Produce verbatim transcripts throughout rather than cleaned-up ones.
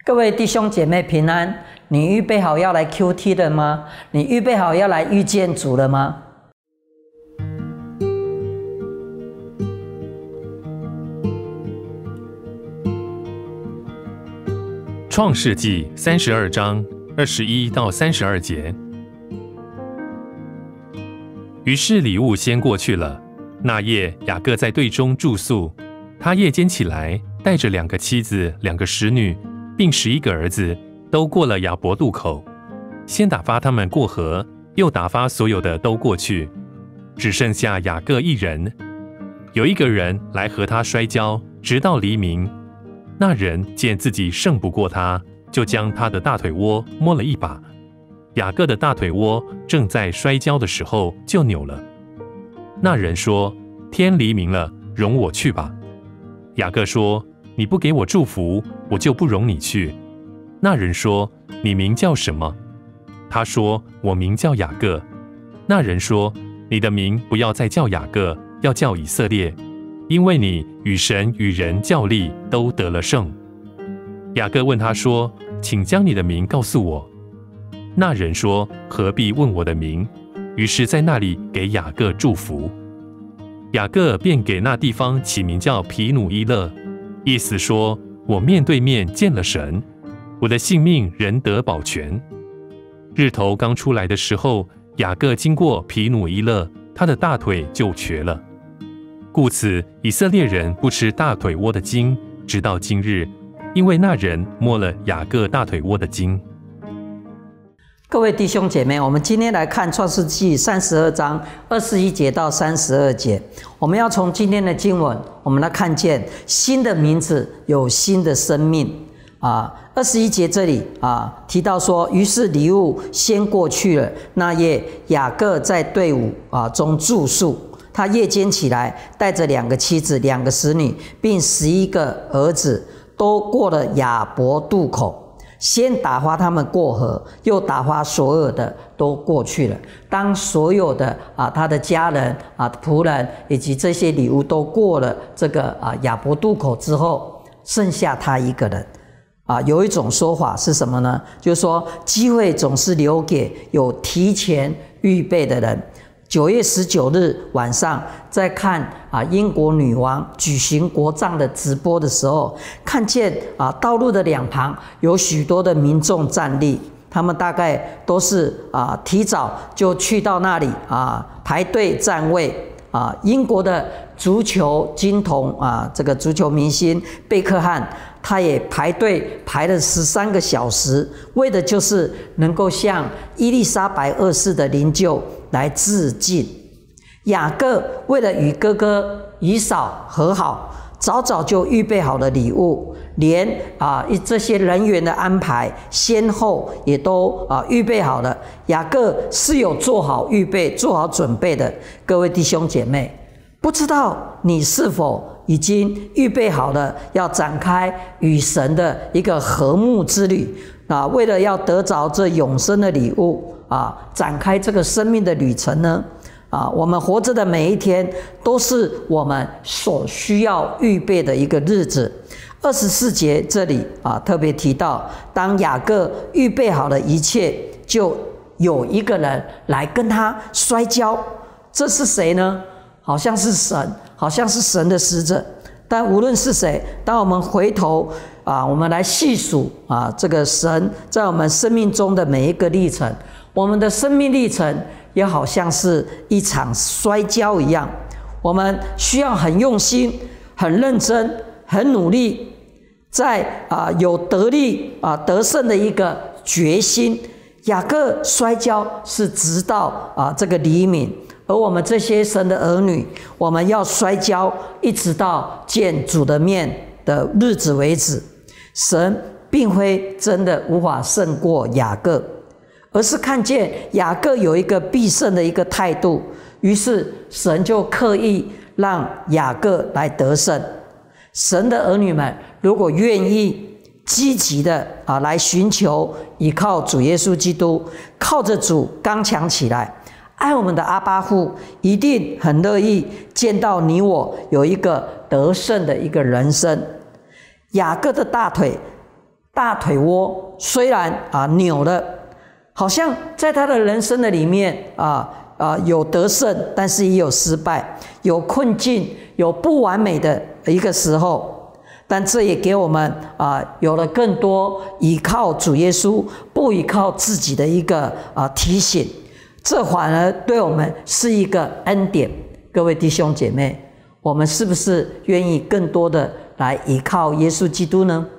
各位弟兄姐妹平安，你预备好要来 Q T 了吗？你预备好要来遇见主了吗？ 创世纪三十二章二十一到三十二节。于是礼物先过去了。那夜雅各在队中住宿，他夜间起来，带着两个妻子、两个使女，并十一个儿子，都过了雅博渡口。先打发他们过河，又打发所有的都过去，只剩下雅各一人。有一个人来和他摔跤，直到黎明。那人见自己胜不过他，就将他的大腿窝摸了一把。雅各的大腿窝正在摔跤的时候就扭了。那人说：“天黎明了，容我去吧。”雅各说：“你不给我祝福，我就不容你去。”那人说：“你名叫什么？”他说：“我名叫雅各。”那人说：“你的名不要再叫雅各，要叫以色列，因为你与神与人较力，都得了胜。”雅各问他说：“请将你的名告诉我。”那人说：“何必问我的名？”于是在那里给雅各祝福。雅各便给那地方起名叫皮努伊勒，意思说：“我面对面见了神，我的性命仍得保全。”日头刚出来的时候，雅各经过皮努伊勒，他的大腿就瘸了。故此以色列人不吃大腿窝的筋，直到今日，因为那人摸了雅各大腿窝的筋。 各位弟兄姐妹，我们今天来看创世纪三十二章二十一节到三十二节。我们要从今天的经文，我们来看见新的名字有新的生命啊。二十一节这里啊提到说，于是礼物先过去了。那夜雅各在队伍啊中住宿，他夜间起来，带着两个妻子、两个使女，并十一个儿子，都过了雅博渡口。先打发他们过河，又打发所有的都过去了。当所有的啊他的家人啊仆人以及这些礼物都过了这个啊雅博渡口之后，剩下他一个人。啊，有一种说法是什么呢？就是说机会总是留给有提前预备的人。九月十九日晚上，在看啊英国女王举行国葬的直播的时候，看见啊道路的两旁有许多的民众站立，他们大概都是啊提早就去到那里啊排队站位啊。英国的足球金童啊，这个足球明星贝克汉，他也排队排了十三个小时，为的就是能够向伊丽莎白二世的灵柩来致敬。雅各为了与哥哥以扫和好，早早就预备好了礼物，连啊这些人员的安排先后也都啊预备好了。雅各是有做好预备、做好准备的。各位弟兄姐妹，不知道你是否已经预备好了要展开与神的一个和睦之旅啊？为了要得着这永生的礼物啊，展开这个生命的旅程呢？啊，我们活着的每一天都是我们所需要预备的一个日子。二十四节这里啊特别提到，当雅各预备好了一切，就有一个人来跟他摔跤。这是谁呢？好像是神，好像是神的使者。但无论是谁，当我们回头啊，我们来细数啊，这个神在我们生命中的每一个历程，我们的生命历程也好像是一场摔跤一样，我们需要很用心、很认真、很努力，在啊有得力啊得胜的一个决心。雅各摔跤是直到啊这个黎明。而我们这些神的儿女，我们要摔跤，一直到见主的面的日子为止。神并非真的无法胜过雅各，而是看见雅各有一个必胜的一个态度，于是神就刻意让雅各来得胜。神的儿女们如果愿意积极的啊来寻求依靠主耶稣基督，靠着主刚强起来，爱我们的阿爸父一定很乐意见到你我有一个得胜的一个人生。雅各的大腿大腿窝虽然啊扭了，好像在他的人生的里面啊啊有得胜，但是也有失败，有困境，有不完美的一个时候。但这也给我们啊有了更多依靠主耶稣，不依靠自己的一个啊提醒。这反而对我们是一个恩典。各位弟兄姐妹，我们是不是愿意更多的来依靠耶稣基督呢？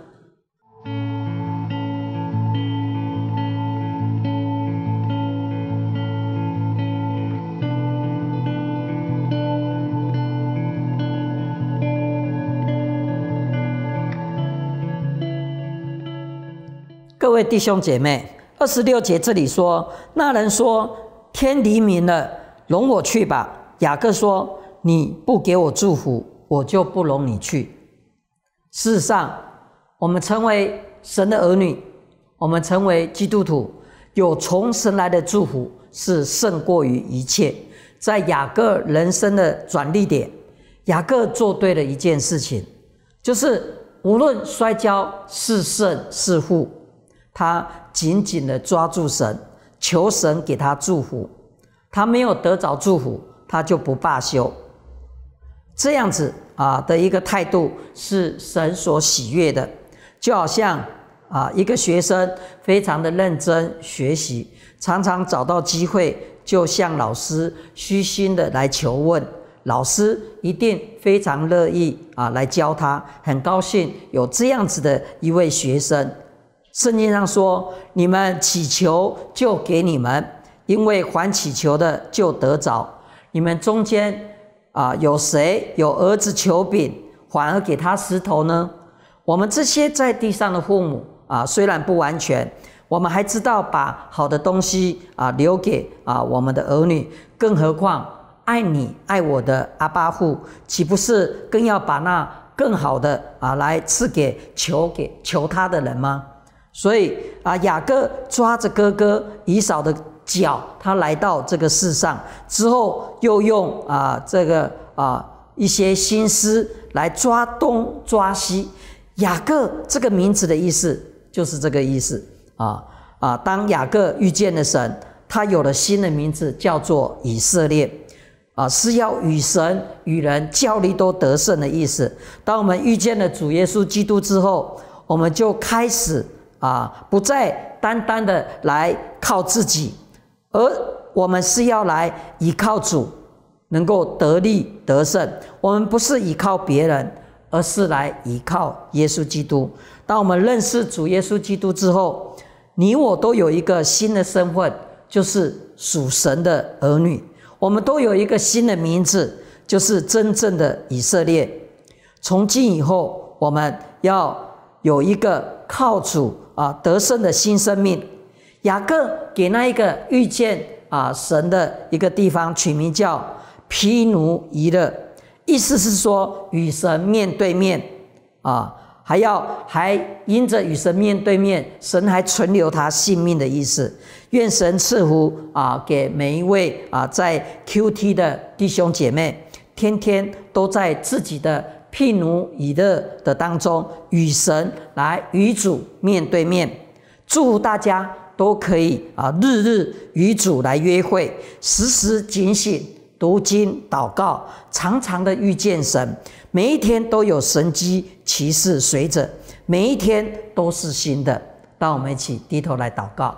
各位弟兄姐妹，二十六节这里说，那人说：“天黎明了，容我去吧。”雅各说：“你不给我祝福，我就不容你去。”事实上，我们成为神的儿女，我们成为基督徒，有从神来的祝福是胜过于一切。在雅各人生的转捩点，雅各做对了一件事情，就是无论摔跤是胜是负，他紧紧的抓住神，求神给他祝福。他没有得着祝福，他就不罢休。这样子啊的一个态度是神所喜悦的。就好像啊一个学生非常的认真学习，常常找到机会就向老师虚心的来求问，老师一定非常乐意啊来教他，很高兴有这样子的一位学生。圣经上说，你们祈求就给你们，因为凡祈求的就得着。你们中间啊有谁有儿子求饼，反而给他石头呢？我们这些在地上的父母啊，虽然不完全，我们还知道把好的东西啊留给啊我们的儿女，更何况爱你爱我的阿爸父，岂不是更要把那更好的啊来赐给求给求他的人吗？所以啊，雅各抓着哥哥以扫的脚，他来到这个世上之后，又用啊这个啊一些心思来抓东抓西。雅各这个名字的意思就是这个意思啊啊！当雅各遇见了神，他有了新的名字，叫做以色列啊，是要与神与人较力都得胜的意思。当我们遇见了主耶稣基督之后，我们就开始啊，不再单单的来靠自己，而我们是要来依靠主，能够得力得胜。我们不是依靠别人，而是来依靠耶稣基督。当我们认识主耶稣基督之后，你我都有一个新的身份，就是属神的儿女。我们都有一个新的名字，就是真正的以色列。从今以后，我们要有一个靠主啊得胜的新生命。雅各给那一个遇见啊神的一个地方取名叫毗努伊勒，意思是说与神面对面啊，还要还因着与神面对面，神还存留他性命的意思。愿神赐福啊给每一位啊在 Q T 的弟兄姐妹，天天都在自己的毗努伊勒的当中与神来与主面对面。祝福大家都可以啊日日与主来约会，时时警醒读经祷告，常常的遇见神，每一天都有神迹奇事随着，每一天都是新的。让我们一起低头来祷告。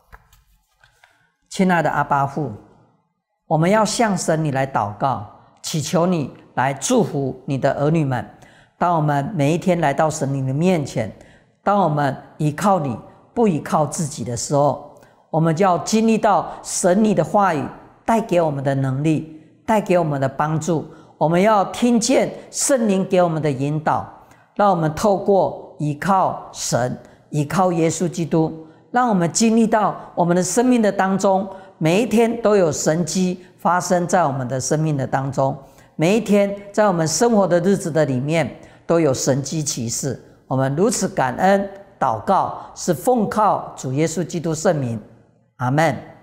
亲爱的阿爸父，我们要向神你来祷告，祈求你来祝福你的儿女们。当我们每一天来到神你的面前，当我们依靠你不依靠自己的时候，我们就要经历到神你的话语带给我们的能力，带给我们的帮助。我们要听见圣灵给我们的引导，让我们透过依靠神，依靠耶稣基督，让我们经历到我们的生命的当中，每一天都有神迹发生在我们的生命的当中，每一天在我们生活的日子的里面都有神迹奇事。我们如此感恩祷告，是奉靠主耶稣基督圣名，阿们。